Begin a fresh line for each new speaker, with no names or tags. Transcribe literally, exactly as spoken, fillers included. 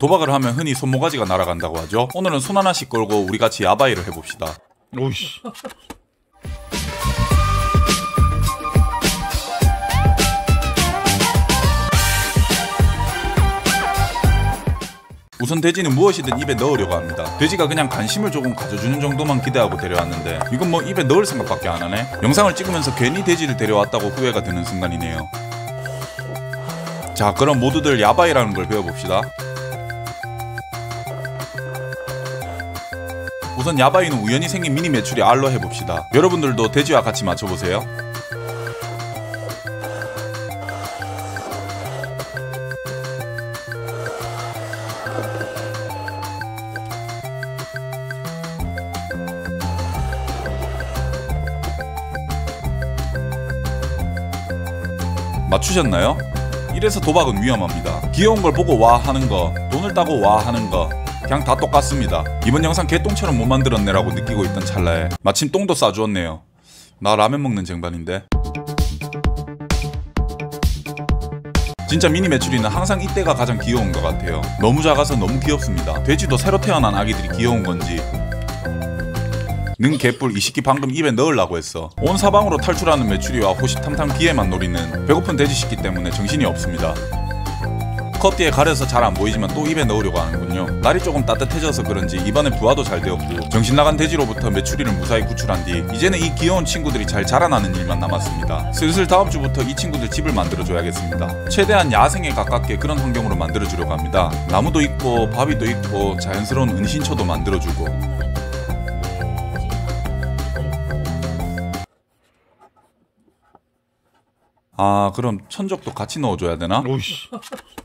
도박을 하면 흔히 손모가지가 날아간다고 하죠. 오늘은 손 하나씩 걸고 우리같이 야바이를 해봅시다.
오이씨.
우선 돼지는 무엇이든 입에 넣으려고 합니다. 돼지가 그냥 관심을 조금 가져주는 정도만 기대하고 데려왔는데 이건 뭐 입에 넣을 생각밖에 안 하네. 영상을 찍으면서 괜히 돼지를 데려왔다고 후회가 드는 순간이네요. 자, 그럼 모두들 야바이라는 걸 배워봅시다. 우선 야바이는 우연히 생긴 미니 메추리 R로 해봅시다. 여러분들도 돼지와 같이 맞춰보세요. 맞추셨나요? 이래서 도박은 위험합니다. 귀여운 걸 보고 와 하는 거, 돈을 따고 와 하는 거 그냥 다 똑같습니다. 이번 영상 개똥처럼 못 만들었네 라고 느끼고 있던 찰나에 마침 똥도 싸주었네요. 나 라면 먹는 쟁반인데. 진짜 미니 메추리는 항상 이때가 가장 귀여운 것 같아요. 너무 작아서 너무 귀엽습니다. 돼지도 새로 태어난 아기들이 귀여운 건지. 능 개뿔 이 새끼 방금 입에 넣으려고 했어. 온 사방으로 탈출하는 메추리와 호시탐탐 기회만 노리는 배고픈 돼지 새끼 때문에 정신이 없습니다. 컷 뒤에 가려서 잘 안 보이지만 또 입에 넣으려고 하는군요. 날이 조금 따뜻해져서 그런지 입안에 부화도 잘 되었고 정신 나간 돼지로부터 메추리를 무사히 구출한 뒤 이제는 이 귀여운 친구들이 잘 자라나는 일만 남았습니다. 슬슬 다음 주부터 이 친구들 집을 만들어줘야겠습니다. 최대한 야생에 가깝게 그런 환경으로 만들어주려고 합니다. 나무도 있고 바위도 있고 자연스러운 은신처도 만들어주고. 아, 그럼 천적도 같이 넣어줘야 되나?
오이씨.